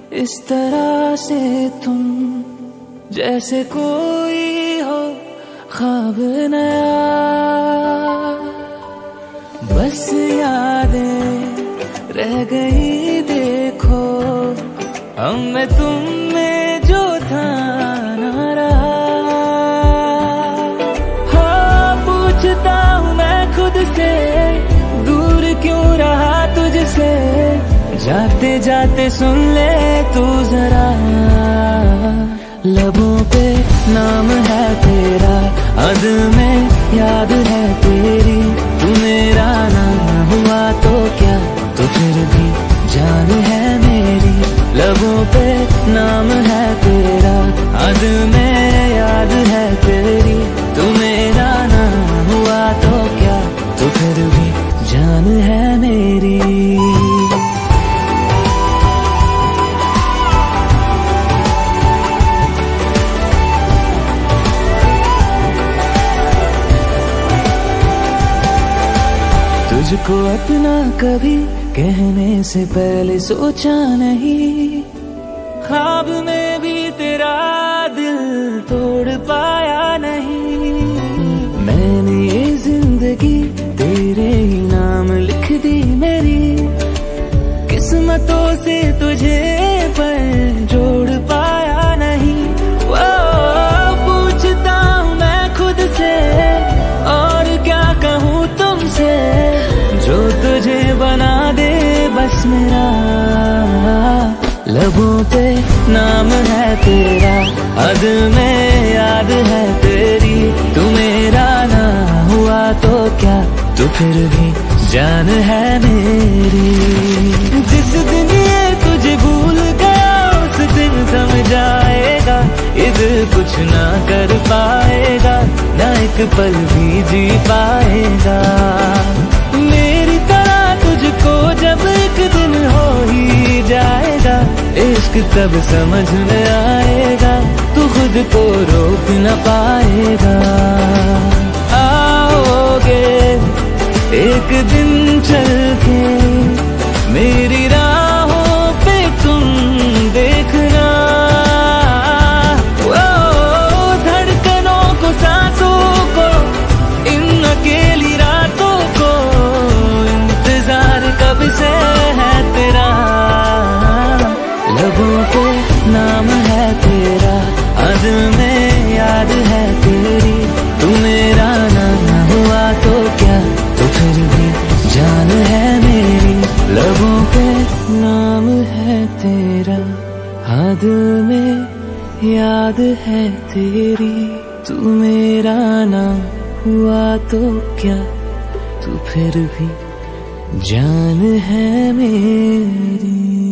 इस तरह से तुम जैसे कोई हो ख्वाब नया, बस यादें रह गई देखो हम में तुम में जो था ना रहा। हाँ पूछता हूँ मैं खुद से, दूर क्यों रहा तुझसे, जाते जाते सुन ले तू जरा। लबों पे नाम है तेरा, हद में याद है तेरी, तू मेरा नाम हुआ तो क्या, तो फिर भी जान है मेरी। लबों पे नाम है तेरा, हद में याद है तेरी, तू मेरा नाम हुआ तो क्या, तो फिर भी जान है मेरी। तुझको अपना कभी कहने से पहले सोचा नहीं, ख्वाब में भी तेरा दिल तोड़ पाया नहीं। मैंने ये जिंदगी तेरे ही नाम लिख दी मेरी, किस्मतों से तुझे पर जोड़ पाया नहीं। वो पूछता हूँ मैं खुद से, और क्या कहूँ तुमसे, जो तुझे बना दे बस मेरा। लबों पे नाम है तेरा, हद में याद है तेरी, तू मेरा ना हुआ तो क्या, तो फिर भी जान है मेरी। जिस दिन ये तुझे भूल गया उस दिन समझ आएगा, इधर कुछ ना कर पाएगा, ना एक पल भी जी पाएगा। मेरी तरह तुझको जब एक दिन हो ही जाएगा, इश्क तब समझ में आएगा, तू खुद को रोक न पाएगा। आओगे एक दिन चल के मेरी राहों पे तुम देखना, वो धड़कनों को सांसों को इन अकेली रातों को, इंतजार कब से है तेरा। लबों पे नाम है तेरा, हद में याद है तेरी, तू मेरा ना हुआ तो क्या, तो फिर भी जान है मेरी। लबों पे नाम है तेरा, हद में याद है तेरी, तू मेरा ना हुआ तो क्या, तो फिर भी जान है मेरी।